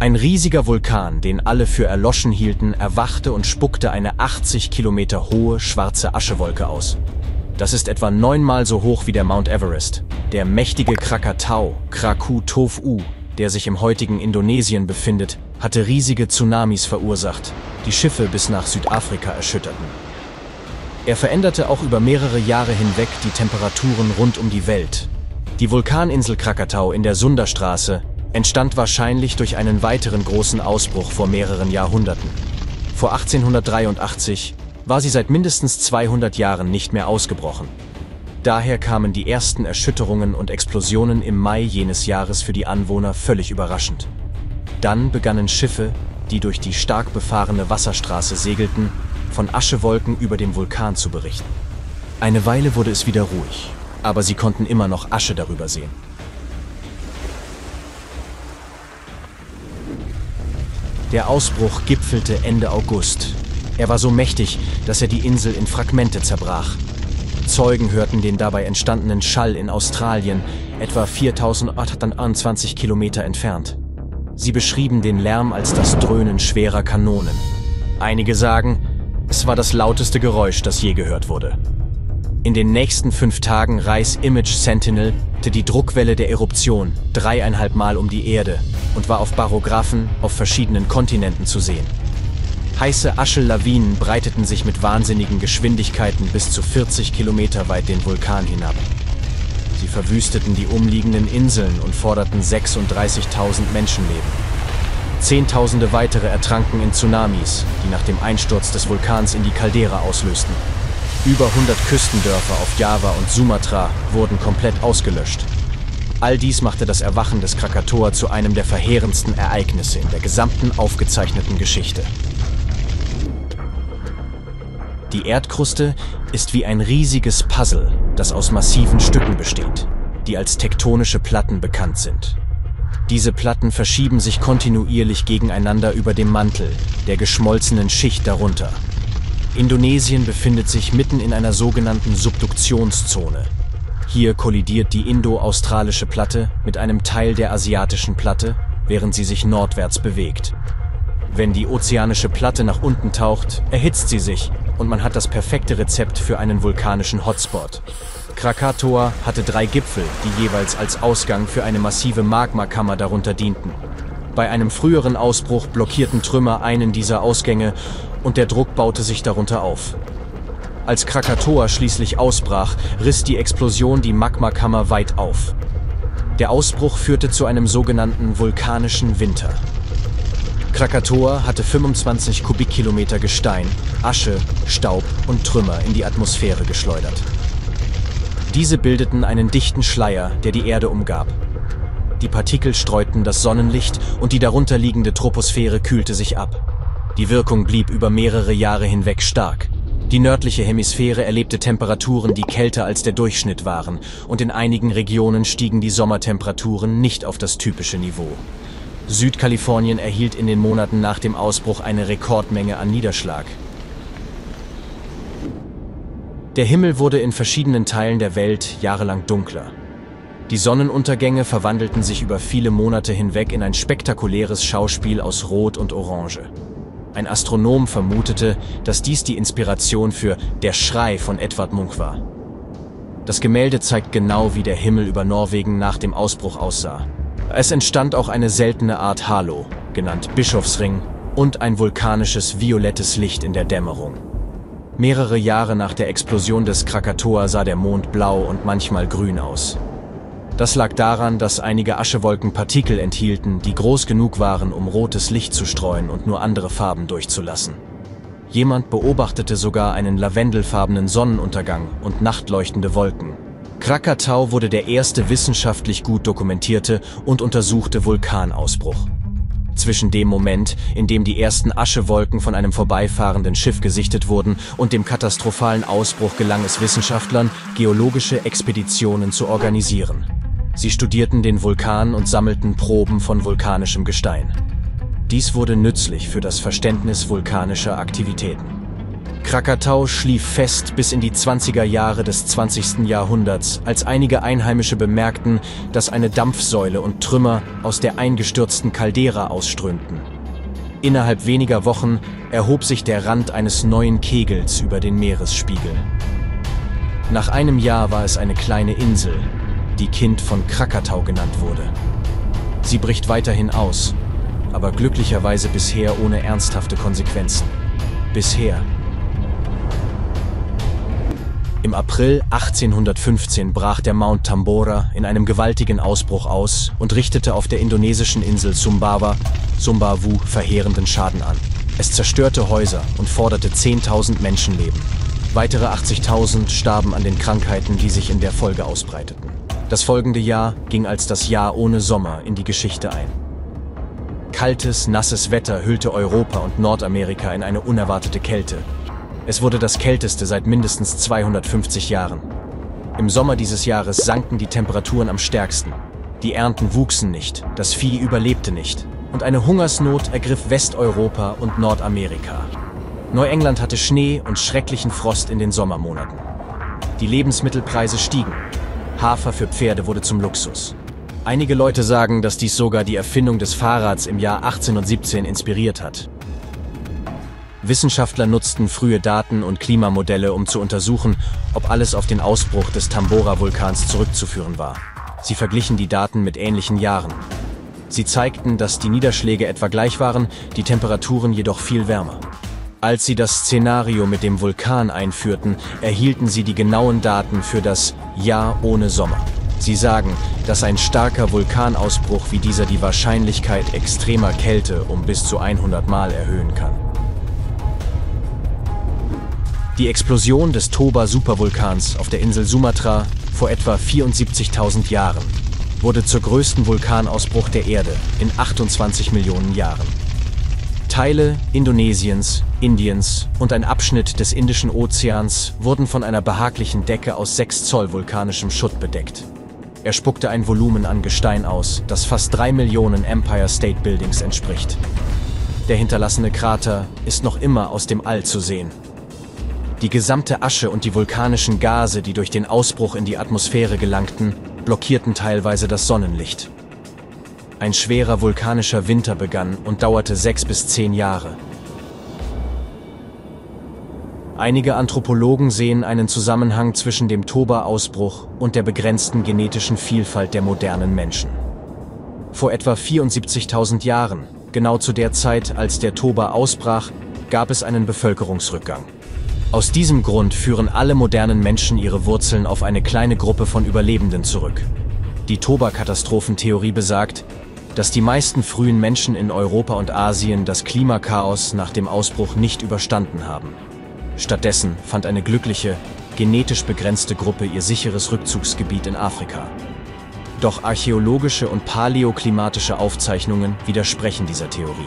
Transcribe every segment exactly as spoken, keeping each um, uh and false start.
Ein riesiger Vulkan, den alle für erloschen hielten, erwachte und spuckte eine achtzig Kilometer hohe, schwarze Aschewolke aus. Das ist etwa neunmal so hoch wie der Mount Everest. Der mächtige Krakatau, Krakatoa, der sich im heutigen Indonesien befindet, hatte riesige Tsunamis verursacht, die Schiffe bis nach Südafrika erschütterten. Er veränderte auch über mehrere Jahre hinweg die Temperaturen rund um die Welt. Die Vulkaninsel Krakatau in der Sundastraße entstand wahrscheinlich durch einen weiteren großen Ausbruch vor mehreren Jahrhunderten. Vor achtzehnhundertdreiundachtzig war sie seit mindestens zweihundert Jahren nicht mehr ausgebrochen. Daher kamen die ersten Erschütterungen und Explosionen im Mai jenes Jahres für die Anwohner völlig überraschend. Dann begannen Schiffe, die durch die stark befahrene Wasserstraße segelten, von Aschewolken über dem Vulkan zu berichten. Eine Weile wurde es wieder ruhig, aber sie konnten immer noch Asche darüber sehen. Der Ausbruch gipfelte Ende August. Er war so mächtig, dass er die Insel in Fragmente zerbrach. Zeugen hörten den dabei entstandenen Schall in Australien, etwa viertausendachthundertzwanzig Kilometer entfernt. Sie beschrieben den Lärm als das Dröhnen schwerer Kanonen. Einige sagen, es war das lauteste Geräusch, das je gehört wurde. In den nächsten fünf Tagen reis Image Sentinel die Druckwelle der Eruption dreieinhalb Mal um die Erde und war auf Barographen auf verschiedenen Kontinenten zu sehen. Heiße Aschelawinen breiteten sich mit wahnsinnigen Geschwindigkeiten bis zu vierzig Kilometer weit den Vulkan hinab. Sie verwüsteten die umliegenden Inseln und forderten sechsunddreißigtausend Menschenleben. Zehntausende weitere ertranken in Tsunamis, die nach dem Einsturz des Vulkans in die Caldera auslösten. Über hundert Küstendörfer auf Java und Sumatra wurden komplett ausgelöscht. All dies machte das Erwachen des Krakatoa zu einem der verheerendsten Ereignisse in der gesamten aufgezeichneten Geschichte. Die Erdkruste ist wie ein riesiges Puzzle, das aus massiven Stücken besteht, die als tektonische Platten bekannt sind. Diese Platten verschieben sich kontinuierlich gegeneinander über dem Mantel, der geschmolzenen Schicht darunter. Indonesien befindet sich mitten in einer sogenannten Subduktionszone. Hier kollidiert die indo-australische Platte mit einem Teil der asiatischen Platte, während sie sich nordwärts bewegt. Wenn die ozeanische Platte nach unten taucht, erhitzt sie sich und man hat das perfekte Rezept für einen vulkanischen Hotspot. Krakatoa hatte drei Gipfel, die jeweils als Ausgang für eine massive Magmakammer darunter dienten. Bei einem früheren Ausbruch blockierten Trümmer einen dieser Ausgänge und der Druck baute sich darunter auf. Als Krakatoa schließlich ausbrach, riss die Explosion die Magmakammer weit auf. Der Ausbruch führte zu einem sogenannten vulkanischen Winter. Krakatoa hatte fünfundzwanzig Kubikkilometer Gestein, Asche, Staub und Trümmer in die Atmosphäre geschleudert. Diese bildeten einen dichten Schleier, der die Erde umgab. Die Partikel streuten das Sonnenlicht und die darunter liegende Troposphäre kühlte sich ab. Die Wirkung blieb über mehrere Jahre hinweg stark. Die nördliche Hemisphäre erlebte Temperaturen, die kälter als der Durchschnitt waren, und in einigen Regionen stiegen die Sommertemperaturen nicht auf das typische Niveau. Südkalifornien erhielt in den Monaten nach dem Ausbruch eine Rekordmenge an Niederschlag. Der Himmel wurde in verschiedenen Teilen der Welt jahrelang dunkler. Die Sonnenuntergänge verwandelten sich über viele Monate hinweg in ein spektakuläres Schauspiel aus Rot und Orange. Ein Astronom vermutete, dass dies die Inspiration für »Der Schrei« von Edvard Munch war. Das Gemälde zeigt genau, wie der Himmel über Norwegen nach dem Ausbruch aussah. Es entstand auch eine seltene Art Halo, genannt Bischofsring, und ein vulkanisches violettes Licht in der Dämmerung. Mehrere Jahre nach der Explosion des Krakatoa sah der Mond blau und manchmal grün aus. Das lag daran, dass einige Aschewolken Partikel enthielten, die groß genug waren, um rotes Licht zu streuen und nur andere Farben durchzulassen. Jemand beobachtete sogar einen lavendelfarbenen Sonnenuntergang und nachtleuchtende Wolken. Krakatau wurde der erste wissenschaftlich gut dokumentierte und untersuchte Vulkanausbruch. Zwischen dem Moment, in dem die ersten Aschewolken von einem vorbeifahrenden Schiff gesichtet wurden, und dem katastrophalen Ausbruch gelang es Wissenschaftlern, geologische Expeditionen zu organisieren. Sie studierten den Vulkan und sammelten Proben von vulkanischem Gestein. Dies wurde nützlich für das Verständnis vulkanischer Aktivitäten. Krakatau schlief fest bis in die zwanziger Jahre des zwanzigsten Jahrhunderts, als einige Einheimische bemerkten, dass eine Dampfsäule und Trümmer aus der eingestürzten Caldera ausströmten. Innerhalb weniger Wochen erhob sich der Rand eines neuen Kegels über den Meeresspiegel. Nach einem Jahr war es eine kleine Insel, die Kind von Krakatau genannt wurde. Sie bricht weiterhin aus, aber glücklicherweise bisher ohne ernsthafte Konsequenzen. Bisher. Im April achtzehnhundertfünfzehn brach der Mount Tambora in einem gewaltigen Ausbruch aus und richtete auf der indonesischen Insel Sumbawa, Sumbawu, verheerenden Schaden an. Es zerstörte Häuser und forderte zehntausend Menschenleben. Weitere achtzigtausend starben an den Krankheiten, die sich in der Folge ausbreiteten. Das folgende Jahr ging als das Jahr ohne Sommer in die Geschichte ein. Kaltes, nasses Wetter hüllte Europa und Nordamerika in eine unerwartete Kälte. Es wurde das kälteste seit mindestens zweihundertfünfzig Jahren. Im Sommer dieses Jahres sanken die Temperaturen am stärksten. Die Ernten wuchsen nicht, das Vieh überlebte nicht und eine Hungersnot ergriff Westeuropa und Nordamerika. Neuengland hatte Schnee und schrecklichen Frost in den Sommermonaten. Die Lebensmittelpreise stiegen. Hafer für Pferde wurde zum Luxus. Einige Leute sagen, dass dies sogar die Erfindung des Fahrrads im Jahr achtzehnhundertsiebzehn inspiriert hat. Wissenschaftler nutzten frühe Daten und Klimamodelle, um zu untersuchen, ob alles auf den Ausbruch des Tambora-Vulkans zurückzuführen war. Sie verglichen die Daten mit ähnlichen Jahren. Sie zeigten, dass die Niederschläge etwa gleich waren, die Temperaturen jedoch viel wärmer. Als sie das Szenario mit dem Vulkan einführten, erhielten sie die genauen Daten für das Jahr ohne Sommer. Sie sagen, dass ein starker Vulkanausbruch wie dieser die Wahrscheinlichkeit extremer Kälte um bis zu hundert Mal erhöhen kann. Die Explosion des Toba-Supervulkans auf der Insel Sumatra vor etwa vierundsiebzigtausend Jahren wurde zur größten Vulkanausbruch der Erde in achtundzwanzig Millionen Jahren. Teile Indonesiens, Indiens und ein Abschnitt des Indischen Ozeans wurden von einer behaglichen Decke aus sechs Zoll vulkanischem Schutt bedeckt. Er spuckte ein Volumen an Gestein aus, das fast drei Millionen Empire State Buildings entspricht. Der hinterlassene Krater ist noch immer aus dem All zu sehen. Die gesamte Asche und die vulkanischen Gase, die durch den Ausbruch in die Atmosphäre gelangten, blockierten teilweise das Sonnenlicht. Ein schwerer vulkanischer Winter begann und dauerte sechs bis zehn Jahre. Einige Anthropologen sehen einen Zusammenhang zwischen dem Toba-Ausbruch und der begrenzten genetischen Vielfalt der modernen Menschen. Vor etwa vierundsiebzigtausend Jahren, genau zu der Zeit, als der Toba ausbrach, gab es einen Bevölkerungsrückgang. Aus diesem Grund führen alle modernen Menschen ihre Wurzeln auf eine kleine Gruppe von Überlebenden zurück. Die Toba-Katastrophentheorie besagt, dass die meisten frühen Menschen in Europa und Asien das Klimakaos nach dem Ausbruch nicht überstanden haben. Stattdessen fand eine glückliche, genetisch begrenzte Gruppe ihr sicheres Rückzugsgebiet in Afrika. Doch archäologische und paläoklimatische Aufzeichnungen widersprechen dieser Theorie.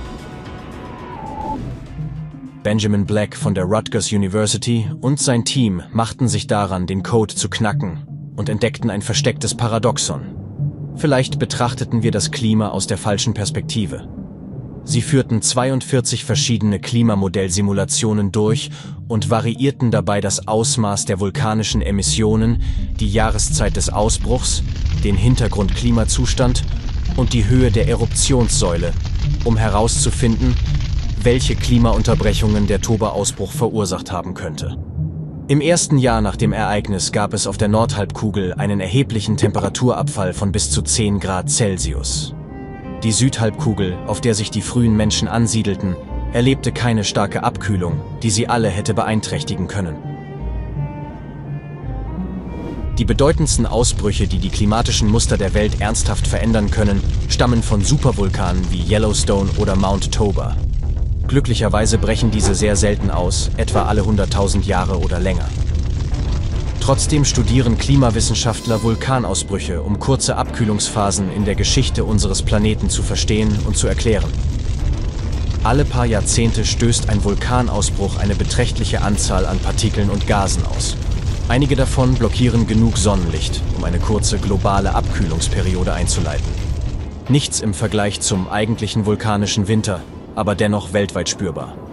Benjamin Black von der Rutgers University und sein Team machten sich daran, den Code zu knacken und entdeckten ein verstecktes Paradoxon. Vielleicht betrachteten wir das Klima aus der falschen Perspektive. Sie führten zweiundvierzig verschiedene Klimamodellsimulationen durch und variierten dabei das Ausmaß der vulkanischen Emissionen, die Jahreszeit des Ausbruchs, den Hintergrundklimazustand und die Höhe der Eruptionssäule, um herauszufinden, welche Klimaunterbrechungen der Toba-Ausbruch verursacht haben könnte. Im ersten Jahr nach dem Ereignis gab es auf der Nordhalbkugel einen erheblichen Temperaturabfall von bis zu zehn Grad Celsius. Die Südhalbkugel, auf der sich die frühen Menschen ansiedelten, erlebte keine starke Abkühlung, die sie alle hätte beeinträchtigen können. Die bedeutendsten Ausbrüche, die die klimatischen Muster der Welt ernsthaft verändern können, stammen von Supervulkanen wie Yellowstone oder Mount Toba. Glücklicherweise brechen diese sehr selten aus, etwa alle hunderttausend Jahre oder länger. Trotzdem studieren Klimawissenschaftler Vulkanausbrüche, um kurze Abkühlungsphasen in der Geschichte unseres Planeten zu verstehen und zu erklären. Alle paar Jahrzehnte stößt ein Vulkanausbruch eine beträchtliche Anzahl an Partikeln und Gasen aus. Einige davon blockieren genug Sonnenlicht, um eine kurze globale Abkühlungsperiode einzuleiten. Nichts im Vergleich zum eigentlichen vulkanischen Winter, aber dennoch weltweit spürbar.